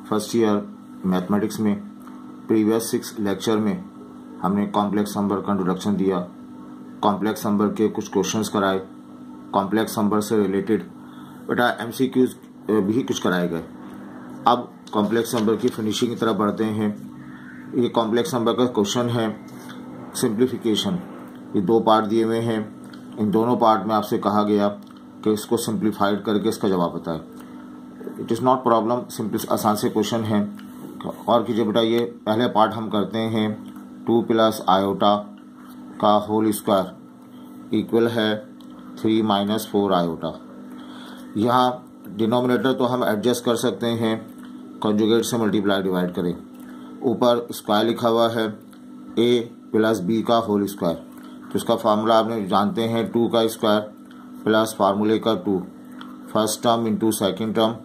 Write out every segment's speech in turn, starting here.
First year mathematics में previous 6 lecture में हमने कॉम्प्लेक्स नंबर का इंट्रोडक्शन दिया, कॉम्प्लेक्स नंबर के कुछ क्वेश्चंस कराए, कॉम्प्लेक्स नंबर से रिलेटेड बेटा एमसीक्यूज भी कुछ कराए गए। अब कॉम्प्लेक्स नंबर की फिनिशिंग की तरफ बढ़ते हैं। ये कॉम्प्लेक्स नंबर का क्वेश्चन है सिंप्लीफिकेशन। ये 2 पार्ट दिए हुए हैं। इन दोनों पार्ट में आपसे कहा गया कि इसको सिंप्लीफाइड करके इसका जवाब बताएं। It is not problem, simple आसान से क्वेश्चन है। और कीजिए बेटा, ये पहले पार्ट हम करते हैं 2 + आयोटा का होल स्क्वायर इक्वल है 3 - 4 आयोटा। यहाँ डिनोमिनेटर तो हम एडजस्ट कर सकते हैं, कॉन्जुगेट से मल्टीप्लाई डिवाइड करें। ऊपर स्क्वायर लिखा हुआ है a + b का होल स्क्वायर, तो इसका फार्मूला आपने जानते हैं 2 का स्क्वायर प्लस फार्मूले का 2 first term into second term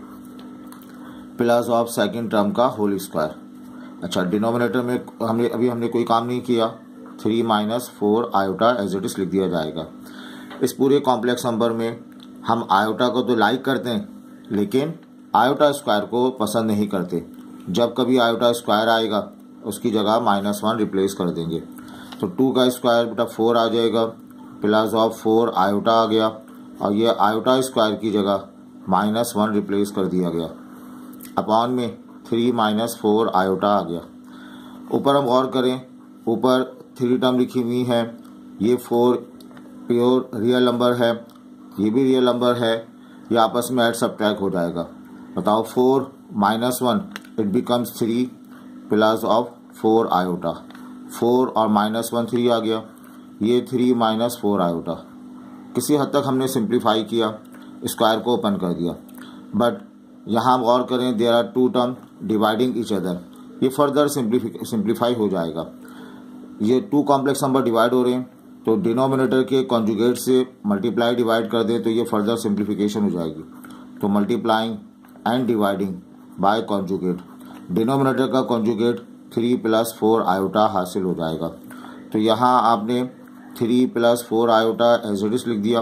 plus of second term का होल स्क्वायर। अच्छा, डिनोमिनेटर में हमने कोई काम नहीं किया, 3 - 4 आयोटा एज इट इज लिख दिया जाएगा। इस पूरे कॉम्प्लेक्स नंबर में हम आयोटा को तो लाइक करते हैं, लेकिन आयोटा स्क्वायर को पसंद नहीं करते। जब कभी आयोटा स्क्वायर आएगा उसकी जगह -1 रिप्लेस कर देंगे। तो 2 का स्क्वायर बेटा 4 आ जाएगा प्लस ऑफ 4 आयोटा आ गया, और ये आयोटा स्क्वायर की जगह -1 रिप्लेस कर दिया गया। अपॉन में 3 - 4 आयोटा आ गया। ऊपर हम गौर करें, ऊपर 3 टर्म लिखी हुई है। ये 4 प्योर रियल नंबर है, ये भी रियल नंबर है, ये आपस में ऐड सब्ट्रैक्ट हो जाएगा। बताओ 4 - 1 it becomes 3 plus of 4 iota. 4 और -1 3 आ गया, ये 3 - 4 आयोटा। किसी हद तक हमने सिंप्लीफाई किया, स्क्वायर को ओपन कर दिया। बट यहाँ हम गौर करें, there are 2 term dividing each other, ये फर्दर सिंप्लीफाई हो जाएगा। ये 2 कॉम्प्लेक्स नंबर डिवाइड हो रहे हैं, तो डिनोमिनेटर के कॉन्जुगेट से मल्टीप्लाई डिवाइड कर दे तो ये फर्दर सिंप्लीफिकेशन हो जाएगी। तो multiplying and dividing by conjugate, denominator का कॉन्जुगेट 3 + 4 आयोटा हासिल हो जाएगा। तो यहाँ आपने 3 + 4 आयोटा एज इट इज लिख दिया,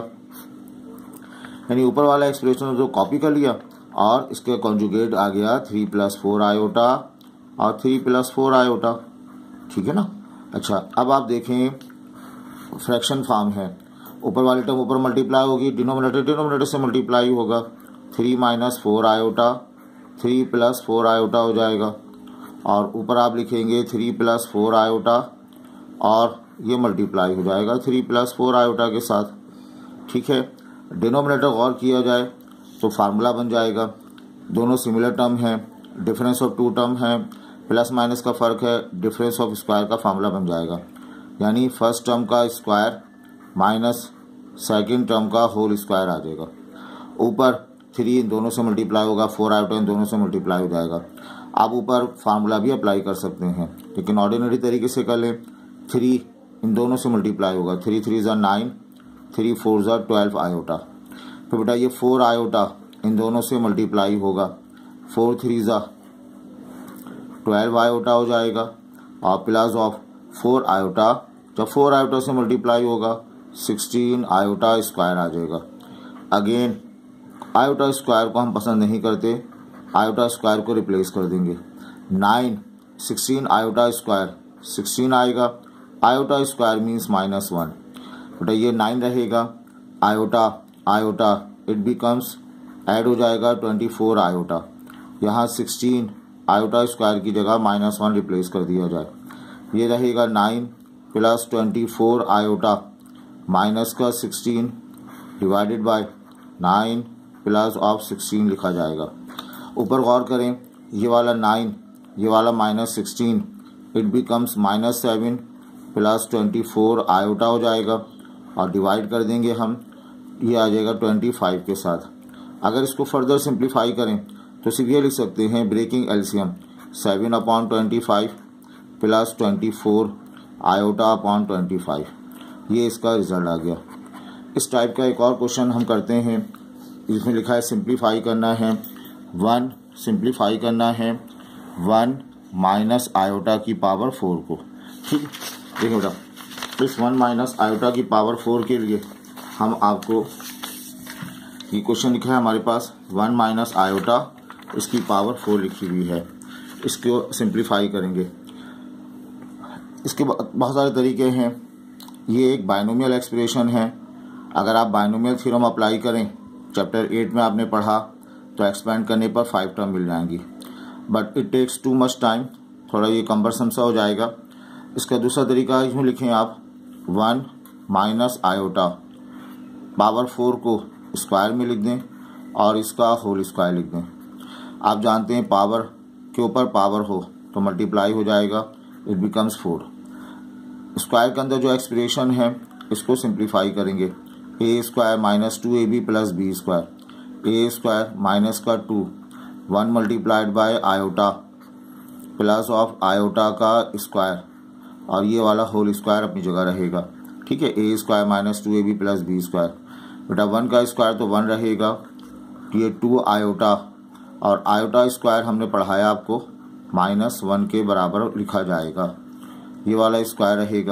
यानी ऊपर वाला एक्सप्रेशन जो कॉपी कर लिया और इसके कॉन्जुगेट आ गया 3 + 4 आयोटा और 3 + 4 आयोटा। ठीक है ना। अच्छा, अब आप देखें फ्रैक्शन फॉर्म है, ऊपर वाली टर्म ऊपर मल्टीप्लाई होगी, डिनोमिनेटर से मल्टीप्लाई होगा। 3 - 4 आयोटा 3 + 4 आयोटा हो जाएगा, और ऊपर आप लिखेंगे 3 + 4 आयोटा और ये मल्टीप्लाई हो जाएगा 3 + 4 आयोटा के साथ। ठीक है, डिनोमिनेटर गौर किया जाए तो फार्मूला बन जाएगा, दोनों सिमिलर टर्म हैं, डिफरेंस ऑफ 2 टर्म है, प्लस माइनस का फ़र्क है, डिफरेंस ऑफ स्क्वायर का फार्मूला बन जाएगा। यानी फर्स्ट टर्म का स्क्वायर माइनस सेकेंड टर्म का होल स्क्वायर आ जाएगा। ऊपर 3 इन दोनों से मल्टीप्लाई होगा, 4 आयोटा इन दोनों से मल्टीप्लाई हो जाएगा। आप ऊपर फार्मूला भी अप्लाई कर सकते हैं, लेकिन ऑर्डिनरी तरीके से कर लें। 3 इन दोनों से मल्टीप्लाई होगा, 3 3 = 9, 3 4 = 12 आयोटा। तो बेटा ये 4 आयोटा इन दोनों से मल्टीप्लाई होगा, 4 3 = 12 आयोटा हो जाएगा, और प्लस ऑफ 4 आयोटा, जब 4 आयोटा से मल्टीप्लाई होगा 16 आयोटा स्क्वायर आ जाएगा। अगेन आयोटा स्क्वायर को हम पसंद नहीं करते, आयोटा स्क्वायर को रिप्लेस कर देंगे। 9 16 आयोटा स्क्वायर 16 आएगा, आयोटा स्क्वायर मीन्स -1, बेटा ये 9 रहेगा, iota iota it becomes add हो जाएगा 24 आयोटा। यहाँ 16 आयोटा स्क्वायर की जगह -1 रिप्लेस कर दिया जाए, ये रहेगा 9 + 24 आयोटा माइनस का 16 डिवाइडेड बाय 9 प्लस ऑफ 16 लिखा जाएगा। ऊपर गौर करें, ये वाला 9 ये वाला -16 इट बिकम्स -7 + 24 आयोटा हो जाएगा, और डिवाइड कर देंगे हम, ये आ जाएगा 25 के साथ। अगर इसको फर्दर सिंप्लीफाई करें तो सीधे लिख सकते हैं ब्रेकिंग एलसीएम 7/25 + 24 आयोटा अपॉन 25, ये इसका रिजल्ट आ गया। इस टाइप का एक और क्वेश्चन हम करते हैं, इसमें लिखा है सिंप्लीफाई करना है 1, सिंप्लीफाई करना है 1 माइनस आयोटा की पावर 4 को। ठीक है, देखिए बेटा, इस 1 माइनस आयोटा की पावर 4 के लिए हम आपको ये क्वेश्चन लिखा है हमारे पास 1 माइनस आयोटा इसकी पावर 4 लिखी हुई है। इसको सिंप्लीफाई करेंगे। इसके बहुत सारे तरीके हैं। ये एक बाइनोमियल एक्सप्रेशन है। अगर आप बाइनोमियल थ्योरम अप्लाई करें, चैप्टर 8 में आपने पढ़ा, तो एक्सपेंड करने पर 5 टर्म मिल जाएंगी, but it takes too much time, थोड़ा ये कम्बरसम सा हो जाएगा। इसका दूसरा तरीका यूँ लिखें आप 1 माइनस आयोटा, पावर 4 को स्क्वायर में लिख दें और इसका होल स्क्वायर लिख दें। आप जानते हैं पावर के ऊपर पावर हो तो मल्टीप्लाई हो जाएगा, इट बिकम्स 4। स्क्वायर के अंदर जो एक्सप्रेशन है इसको सिंप्लीफाई करेंगे। A square minus 2ab plus b square, a square minus का 2, 1 multiplied by iota plus of iota का स्क्वायर, और ये वाला होल स्क्वायर अपनी जगह रहेगा। ठीक है, a square minus 2ab plus b square. बेटा 1 का स्क्वायर तो 1 रहेगा, ये 2 आयोटा, और आयोटा स्क्वायर हमने पढ़ाया आपको -1 के बराबर लिखा जाएगा, ये वाला स्क्वायर रहेगा।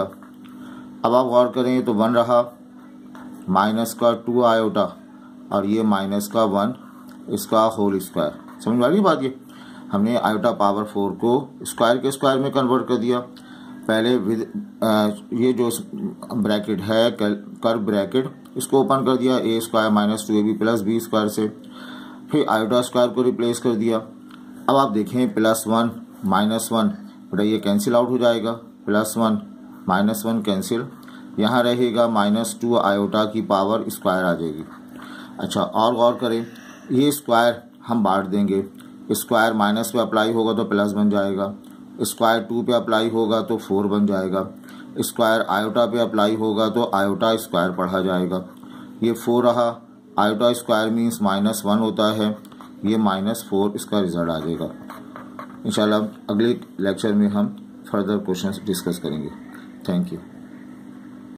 अब आप गौर करें तो 1 रहा, माइनस का 2 आयोटा और ये माइनस का 1, इसका होल स्क्वायर। समझ वाली बात, ये हमने आयोटा पावर 4 को स्क्वायर के स्क्वायर में कन्वर्ट कर दिया। पहले विद ये जो ब्रैकेट है कर्व ब्रैकेट, इसको ओपन कर दिया a square minus 2ab plus b square से, फिर आयोटा स्क्वायर को रिप्लेस कर दिया। अब आप देखें +1 -1, बेटा ये कैंसिल आउट हो जाएगा, +1 -1 कैंसिल, यहाँ रहेगा -2 आयोटा की पावर स्क्वायर आ जाएगी। अच्छा, और गौर करें, ये स्क्वायर हम बांट देंगे, स्क्वायर माइनस पे अप्लाई होगा तो प्लस बन जाएगा, स्क्वायर 2 पे अप्लाई होगा तो 4 बन जाएगा, स्क्वायर आयोटा पे अप्लाई होगा तो आयोटा स्क्वायर पढ़ा जाएगा। ये 4 रहा, आयोटा स्क्वायर मीन्स -1 होता है, ये -4 इसका रिजल्ट आ जाएगा। इंशाल्लाह अगले लेक्चर में हम फर्दर क्वेश्चंस डिस्कस करेंगे। Thank you.